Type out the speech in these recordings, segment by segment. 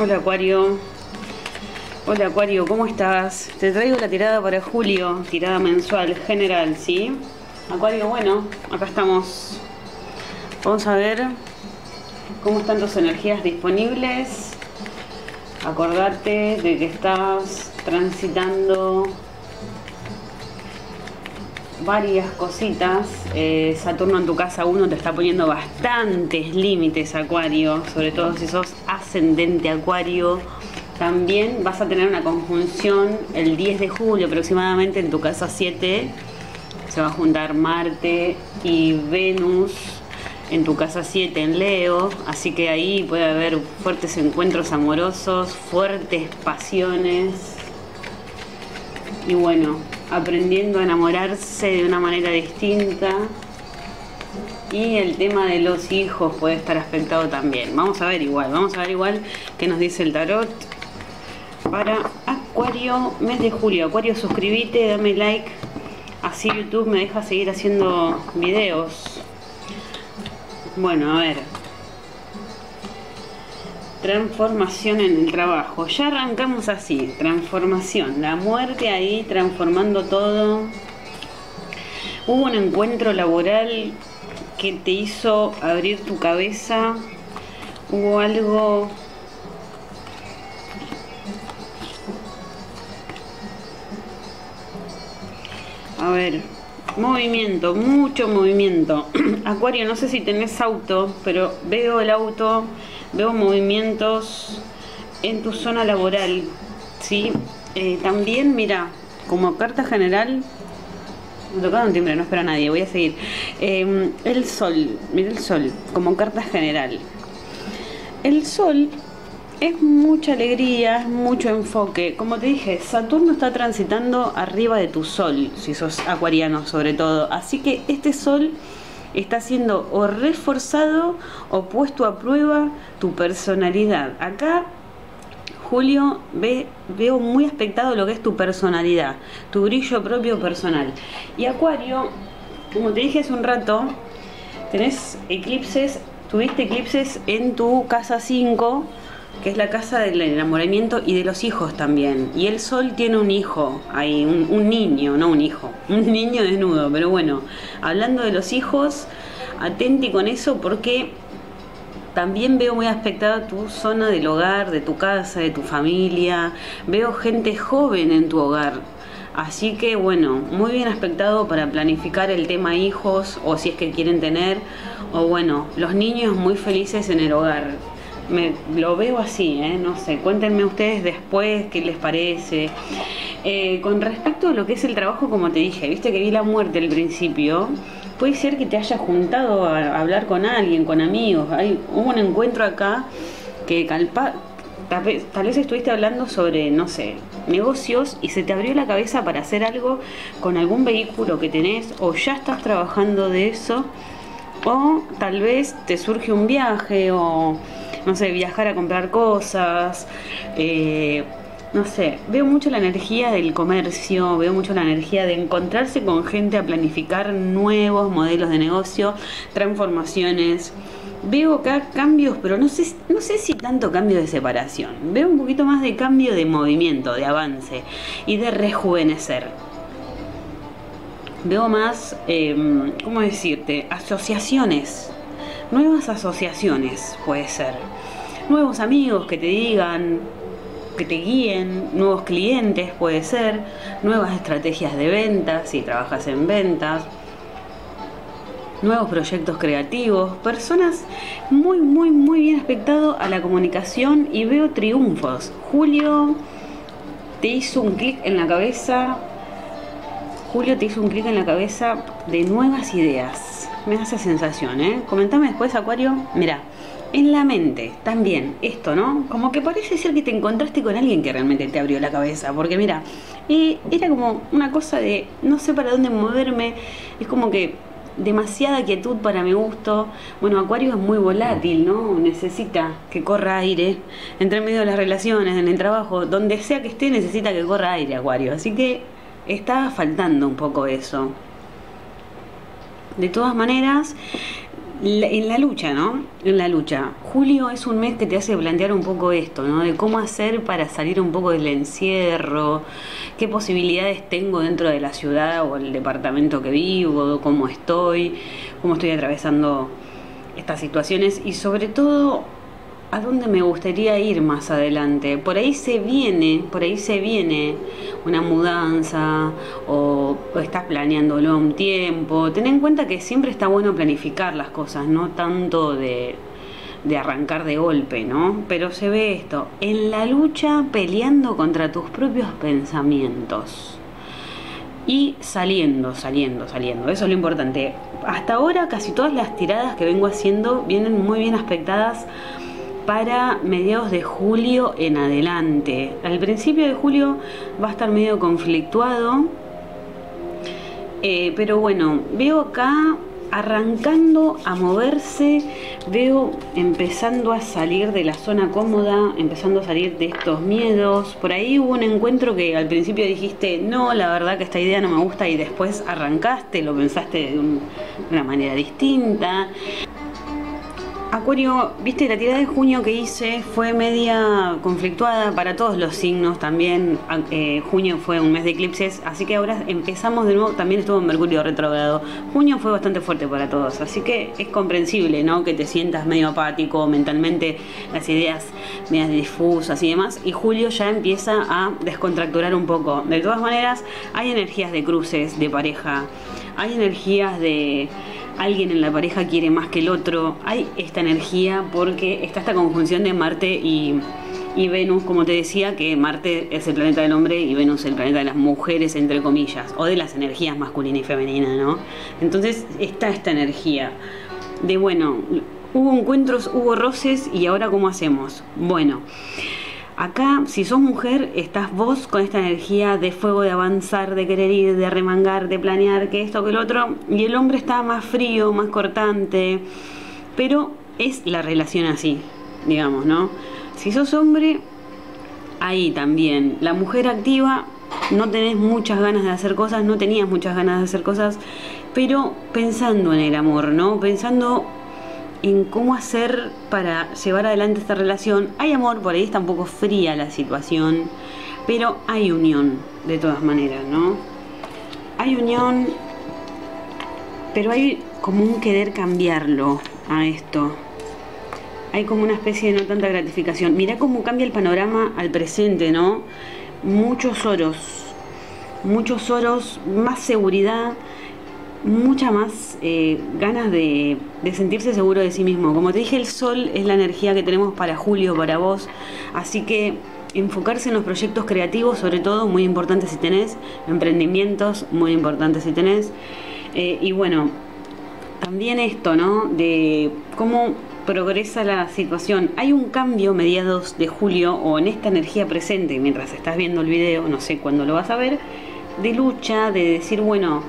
Hola Acuario. Hola Acuario, ¿cómo estás? Te traigo la tirada para julio, tirada mensual, general, ¿sí? Acuario, bueno, acá estamos. Vamos a ver cómo están tus energías disponibles. Acordate de que estás transitando varias cositas. Saturno en tu casa 1 te está poniendo bastantes límites, Acuario, sobre todo si sos ascendente Acuario. También vas a tener una conjunción el 10 de julio aproximadamente en tu casa 7. Se va a juntar Marte y Venus en tu casa 7 en Leo, así que ahí puede haber fuertes encuentros amorosos, fuertes pasiones y bueno, aprendiendo a enamorarse de una manera distinta. Y el tema de los hijos puede estar afectado también. Vamos a ver igual qué nos dice el tarot para Acuario, mes de julio. Acuario, suscríbete, dame like, así YouTube me deja seguir haciendo videos. Bueno, a ver, transformación en el trabajo. Ya arrancamos así, transformación, la muerte ahí transformando todo. Hubo un encuentro laboral que te hizo abrir tu cabeza. Hubo algo a ver, movimiento, mucho movimiento. Acuario, no sé si tenés auto, pero veo el auto, veo movimientos en tu zona laboral, ¿sí? También, mira, como carta general, me tocaron timbre, no espero a nadie, voy a seguir. El sol, mira el sol, como carta general. El sol es mucha alegría, es mucho enfoque. Como te dije, Saturno está transitando arriba de tu sol, si sos acuariano sobre todo. Así que este sol está siendo o reforzado o puesto a prueba tu personalidad. Acá, Julio, veo muy aspectado lo que es tu personalidad, tu brillo propio personal. Y Acuario, como te dije hace un rato, tenés eclipses, tuviste eclipses en tu casa 5, que es la casa del enamoramiento y de los hijos también. Y el sol tiene un hijo ahí, un niño, no un hijo, un niño desnudo. Pero bueno, hablando de los hijos, atenti con eso porque también veo muy aspectada tu zona del hogar, de tu casa, de tu familia. Veo gente joven en tu hogar. Así que bueno, muy bien aspectado para planificar el tema hijos o si es que quieren tener. O bueno, los niños muy felices en el hogar. Lo veo así, no sé, cuéntenme ustedes después qué les parece. Con respecto a lo que es el trabajo, como te dije, viste que vi la muerte al principio, puede ser que te hayas juntado a hablar con alguien, con amigos. Hubo un encuentro acá que tal vez estuviste hablando sobre, no sé, negocios y se te abrió la cabeza para hacer algo con algún vehículo que tenés o ya estás trabajando de eso, o tal vez te surge un viaje o no sé, viajar a comprar cosas, no sé, veo mucho la energía del comercio, veo mucho la energía de encontrarse con gente a planificar nuevos modelos de negocio, transformaciones. Veo acá cambios, pero no sé si tanto cambio de separación. Veo un poquito más de cambio de movimiento, de avance y de rejuvenecer. Veo más, ¿cómo decirte? Asociaciones. Nuevas asociaciones, puede ser. Nuevos amigos que te digan, que te guíen. Nuevos clientes, puede ser. Nuevas estrategias de ventas, si trabajas en ventas. Nuevos proyectos creativos. Personas muy bien aspectado a la comunicación y veo triunfos. Julio te hizo un clic en la cabeza. Julio te hizo un clic en la cabeza de nuevas ideas. Me da esa sensación, Comentame después, Acuario. Mira, en la mente también esto, ¿no? Como que parece ser que te encontraste con alguien que realmente te abrió la cabeza. Porque mira, era como una cosa de no sé para dónde moverme. Es como que demasiada quietud para mi gusto. Bueno, Acuario es muy volátil, ¿no? Necesita que corra aire. Entre medio de las relaciones, en el trabajo, donde sea que esté, necesita que corra aire, Acuario. Así que está faltando un poco eso. De todas maneras, En la lucha, ¿no? En la lucha. Julio es un mes que te hace plantear un poco esto, ¿no? De cómo hacer para salir un poco del encierro, qué posibilidades tengo dentro de la ciudad o el departamento que vivo, cómo estoy atravesando estas situaciones y sobre todo a dónde me gustaría ir más adelante. Por ahí se viene una mudanza o estás planeándolo un tiempo. Ten en cuenta que siempre está bueno planificar las cosas, no tanto de arrancar de golpe, ¿no? Pero se ve esto, en la lucha peleando contra tus propios pensamientos. Y saliendo. Eso es lo importante. Hasta ahora casi todas las tiradas que vengo haciendo vienen muy bien aspectadas para mediados de julio en adelante. Al principio de julio va a estar medio conflictuado, pero bueno, veo acá arrancando a moverse, veo empezando a salir de la zona cómoda, empezando a salir de estos miedos. Por ahí hubo un encuentro que al principio dijiste, no, la verdad que esta idea no me gusta, y después arrancaste, lo pensaste de una manera distinta. Acuario, viste, la tirada de junio que hice fue media conflictuada para todos los signos también. Junio fue un mes de eclipses, así que ahora empezamos de nuevo. También estuvo en Mercurio retrógrado. Junio fue bastante fuerte para todos, así que es comprensible, ¿no? Que te sientas medio apático mentalmente, las ideas medias difusas y demás. Y julio ya empieza a descontracturar un poco. De todas maneras, hay energías de cruces, de pareja, hay energías de alguien en la pareja quiere más que el otro. Hay esta energía porque está esta conjunción de Marte y Venus, como te decía, que Marte es el planeta del hombre y Venus el planeta de las mujeres, entre comillas, o de las energías masculina y femenina, ¿no? Entonces está esta energía de, bueno, hubo encuentros, hubo roces, y ahora ¿cómo hacemos? Bueno, acá, si sos mujer, estás vos con esta energía de fuego, de avanzar, de querer ir, de remangar, de planear, que esto, que lo otro. Y el hombre está más frío, más cortante. Pero es la relación así, digamos, ¿no? Si sos hombre, ahí también. La mujer activa, no tenés muchas ganas de hacer cosas, no tenías muchas ganas de hacer cosas, pero pensando en el amor, ¿no? Pensando en cómo hacer para llevar adelante esta relación. Hay amor, por ahí está un poco fría la situación, pero hay unión de todas maneras, ¿no? Hay unión, pero hay como un querer cambiarlo a esto. Hay como una especie de no tanta gratificación. Mirá cómo cambia el panorama al presente, ¿no? Muchos oros, más seguridad, mucha más ganas de sentirse seguro de sí mismo. Como te dije, el sol es la energía que tenemos para julio, para vos, así que enfocarse en los proyectos creativos, sobre todo, muy importante si tenés emprendimientos, muy importante si tenés, y bueno, también esto, ¿no? De cómo progresa la situación. Hay un cambio mediados de julio, o en esta energía presente, mientras estás viendo el video, no sé cuándo lo vas a ver, de lucha, de decir, bueno,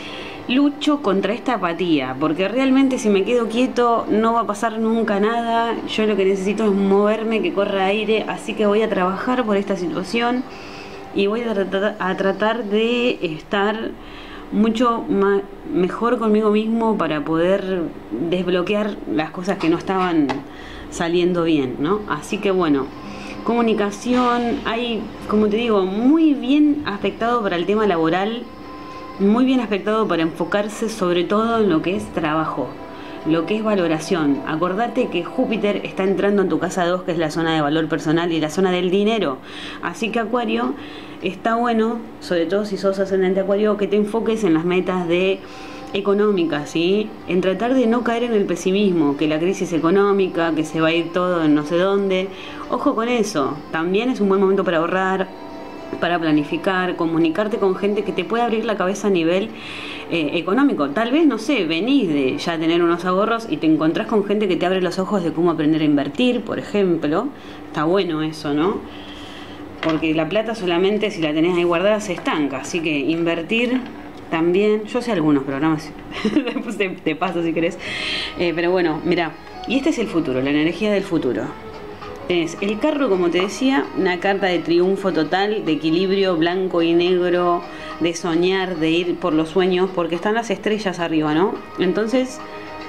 lucho contra esta apatía, porque realmente si me quedo quieto no va a pasar nunca nada. Yo lo que necesito es moverme, que corra aire, así que voy a trabajar por esta situación y voy a tratar de estar mucho mejor conmigo mismo para poder desbloquear las cosas que no estaban saliendo bien, ¿no? Así que bueno, comunicación, hay, como te digo, muy bien aspectado para el tema laboral, muy bien aspectado para enfocarse sobre todo en lo que es trabajo, lo que es valoración. Acordate que Júpiter está entrando en tu casa 2, que es la zona de valor personal y la zona del dinero. Así que Acuario, está bueno, sobre todo si sos ascendente Acuario, que te enfoques en las metas económicas, ¿sí? En tratar de no caer en el pesimismo, que la crisis económica, que se va a ir todo en no sé dónde. Ojo con eso. También es un buen momento para ahorrar, para planificar, comunicarte con gente que te pueda abrir la cabeza a nivel económico. Tal vez, no sé, venís de ya tener unos ahorros y te encontrás con gente que te abre los ojos de cómo aprender a invertir, por ejemplo. Está bueno eso, ¿no? Porque la plata solamente, si la tenés ahí guardada, se estanca. Así que invertir también. Yo sé algunos programas, después te paso si querés. Pero bueno, mirá, y este es el futuro, la energía del futuro. Tenés el carro, como te decía, una carta de triunfo total, de equilibrio blanco y negro, de soñar, de ir por los sueños, porque están las estrellas arriba, ¿no? Entonces,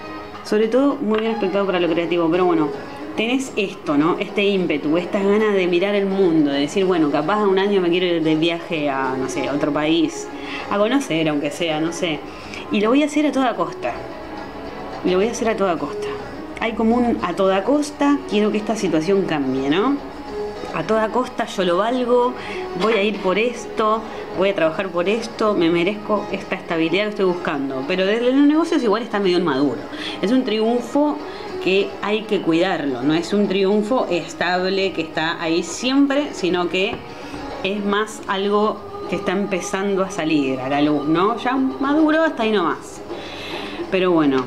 Sobre todo muy bien aspectado para lo creativo, pero bueno, tenés esto, ¿no? Este ímpetu, estas ganas de mirar el mundo, de decir, bueno, capaz de un año me quiero ir de viaje a, no sé, a otro país, a conocer, aunque sea, no sé. Y lo voy a hacer a toda costa. Lo voy a hacer a toda costa. Hay como un a toda costa, quiero que esta situación cambie, ¿no? A toda costa yo lo valgo, voy a ir por esto, voy a trabajar por esto, me merezco esta estabilidad que estoy buscando. Pero desde los negocios igual está medio inmaduro. Es un triunfo que hay que cuidarlo, no es un triunfo estable que está ahí siempre, sino que es más algo que está empezando a salir a la luz, ¿no? Ya maduro hasta ahí nomás. Pero bueno,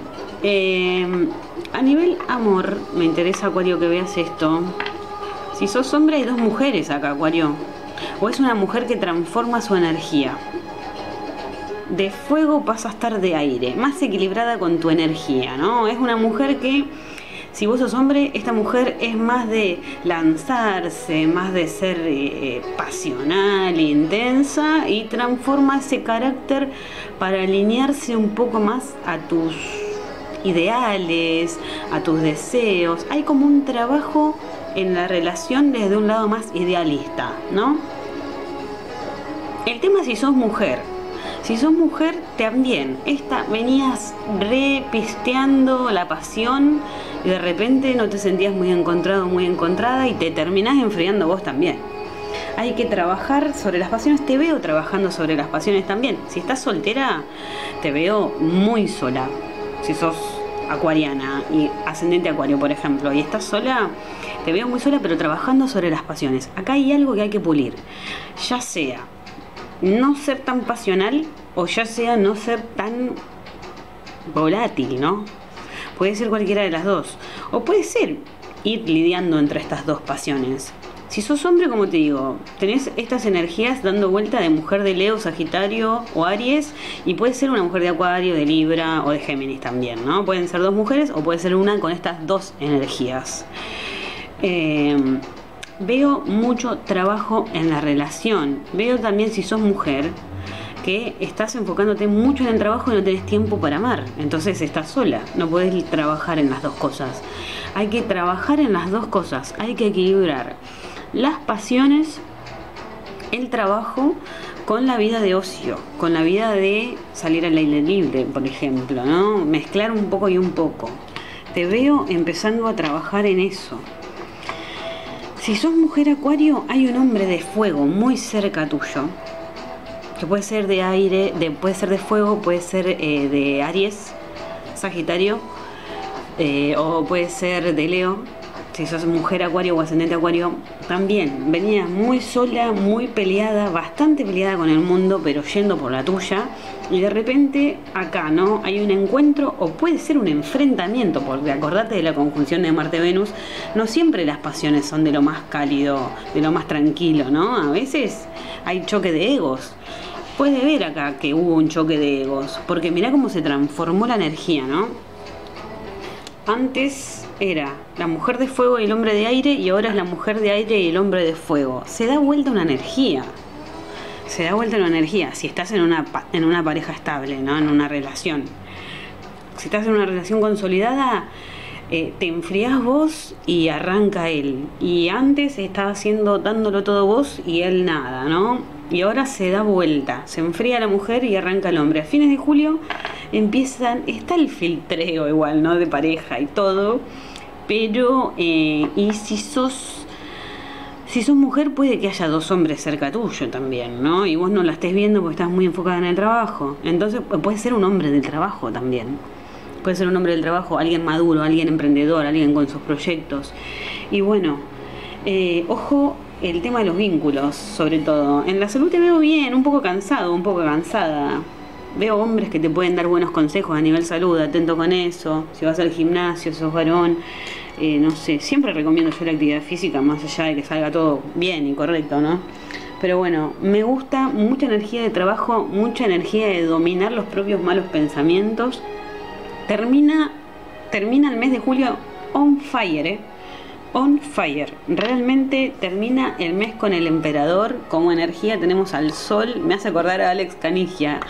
a nivel amor, me interesa, Acuario, que veas esto. Si sos hombre, hay dos mujeres acá, Acuario. O es una mujer que transforma su energía. De fuego pasa a estar de aire, más equilibrada con tu energía, ¿no? Es una mujer que, si vos sos hombre, esta mujer es más de lanzarse, más de ser pasional, intensa, y transforma ese carácter para alinearse un poco más a tus ideales, a tus deseos. Hay como un trabajo en la relación desde un lado más idealista, ¿no? El tema es si sos mujer. Si sos mujer, también, venías repisteando la pasión y de repente no te sentías muy encontrado, muy encontrada, y te terminás enfriando vos también. Hay que trabajar sobre las pasiones. Te veo trabajando sobre las pasiones también. Si estás soltera, te veo muy sola. Si sos acuariana y ascendente Acuario, por ejemplo, y estás sola, te veo muy sola, pero trabajando sobre las pasiones. Acá hay algo que hay que pulir, ya sea no ser tan pasional o ya sea no ser tan volátil, ¿no? Puede ser cualquiera de las dos, o puede ser ir lidiando entre estas dos pasiones. Si sos hombre, como te digo, tenés estas energías dando vuelta de mujer de Leo, Sagitario o Aries, y puede ser una mujer de Acuario, de Libra o de Géminis también, ¿no? Pueden ser dos mujeres o puede ser una con estas dos energías. Veo mucho trabajo en la relación. Veo también, si sos mujer, que estás enfocándote mucho en el trabajo y no tenés tiempo para amar. Entonces estás sola, no podés trabajar en las dos cosas. Hay que trabajar en las dos cosas, hay que equilibrar las pasiones, el trabajo, con la vida de ocio, con la vida de salir al aire libre, por ejemplo, ¿no? Mezclar un poco y un poco. Te veo empezando a trabajar en eso. Si sos mujer Acuario, hay un hombre de fuego muy cerca tuyo, que puede ser de aire, puede ser de fuego, puede ser de Aries, Sagitario, o puede ser de Leo. Si sos mujer Acuario o ascendente Acuario, también venías muy sola, muy peleada, bastante peleada con el mundo, pero yendo por la tuya, y de repente acá, ¿no? Hay un encuentro, o puede ser un enfrentamiento, porque acordate de la conjunción de Marte-Venus, no siempre las pasiones son de lo más cálido, de lo más tranquilo, ¿no? A veces hay choque de egos. Puede ver acá que hubo un choque de egos, porque mirá cómo se transformó la energía, ¿no? Antes era la mujer de fuego y el hombre de aire, y ahora es la mujer de aire y el hombre de fuego. Se da vuelta una energía. Se da vuelta una energía. Si estás en una pareja estable, ¿no? En una relación. Si estás en una relación consolidada, te enfriás vos y arranca él. Y antes estaba dándolo todo vos y él nada, ¿no? Y ahora se da vuelta. Se enfría la mujer y arranca el hombre. A fines de julio está el filtreo igual, ¿no? De pareja y todo. Pero, y si sos mujer, puede que haya dos hombres cerca tuyo también, ¿no? Y vos no la estés viendo porque estás muy enfocada en el trabajo. Entonces puede ser un hombre del trabajo también. Puede ser un hombre del trabajo, alguien maduro, alguien emprendedor, alguien con sus proyectos. Y bueno, ojo, el tema de los vínculos, sobre todo. En la salud te veo bien, un poco cansado, un poco cansada. Veo hombres que te pueden dar buenos consejos a nivel salud, atento con eso. Si vas al gimnasio, sos varón, no sé, siempre recomiendo yo la actividad física, más allá de que salga todo bien y correcto, ¿no? Pero bueno, me gusta mucha energía de trabajo, mucha energía de dominar los propios malos pensamientos. Termina el mes de julio on fire, on fire. Realmente termina el mes con el emperador. Como energía tenemos al sol. Me hace acordar a Alex Canigia.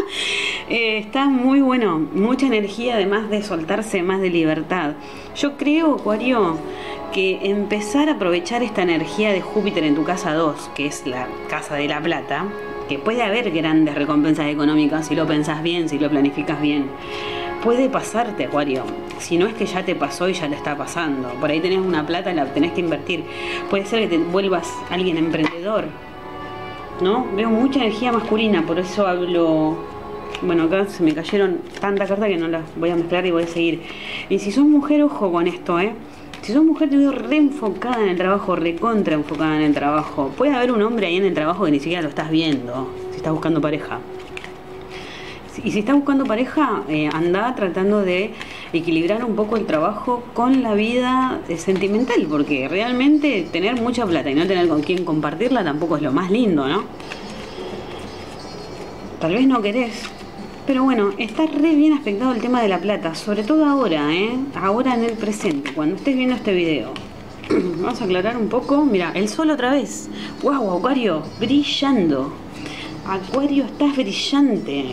Está muy bueno, mucha energía, además de soltarse, más de libertad. Yo creo, Acuario, que empezar a aprovechar esta energía de Júpiter en tu casa 2, que es la casa de la plata, que puede haber grandes recompensas económicas si lo pensás bien, si lo planificas bien. Puede pasarte, Acuario, si no es que ya te pasó y ya te está pasando. Por ahí tenés una plata, la tenés que invertir. Puede ser que te vuelvas alguien emprendedor, ¿no? Veo mucha energía masculina, por eso hablo. Bueno, acá se me cayeron tantas cartas que no las voy a mezclar y voy a seguir. Y si sos mujer, ojo con esto, si sos mujer, te veo re enfocada en el trabajo, recontra enfocada en el trabajo. Puede haber un hombre ahí en el trabajo que ni siquiera lo estás viendo, si estás buscando pareja. Y si estás buscando pareja, anda tratando de equilibrar un poco el trabajo con la vida sentimental, porque realmente tener mucha plata y no tener con quién compartirla tampoco es lo más lindo, ¿no? Tal vez no querés, pero bueno, está re bien aspectado el tema de la plata, sobre todo ahora, ahora en el presente, cuando estés viendo este video. Vamos a aclarar un poco. Mira, el sol otra vez. ¡Wow, Acuario! Brillando. Acuario, estás brillante.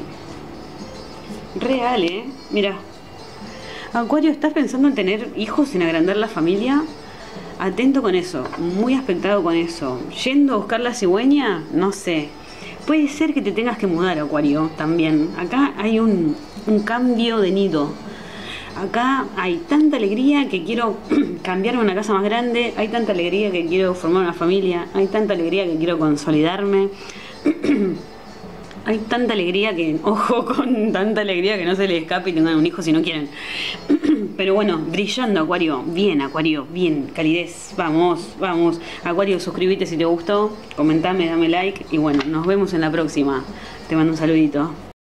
Real, Mira. Acuario, ¿estás pensando en tener hijos, en agrandar la familia? Atento con eso, muy aspectado con eso. ¿Yendo a buscar la cigüeña? No sé. Puede ser que te tengas que mudar, Acuario, también. Acá hay un cambio de nido. Acá hay tanta alegría que quiero cambiarme a una casa más grande. Hay tanta alegría que quiero formar una familia. Hay tanta alegría que quiero consolidarme. Hay tanta alegría que, ojo con tanta alegría que no se les escape y tengan un hijo si no quieren. Pero bueno, brillando, Acuario. Bien, Acuario, bien, calidez. Vamos, vamos. Acuario, suscríbete si te gustó. Comentame, dame like. Y bueno, nos vemos en la próxima. Te mando un saludito.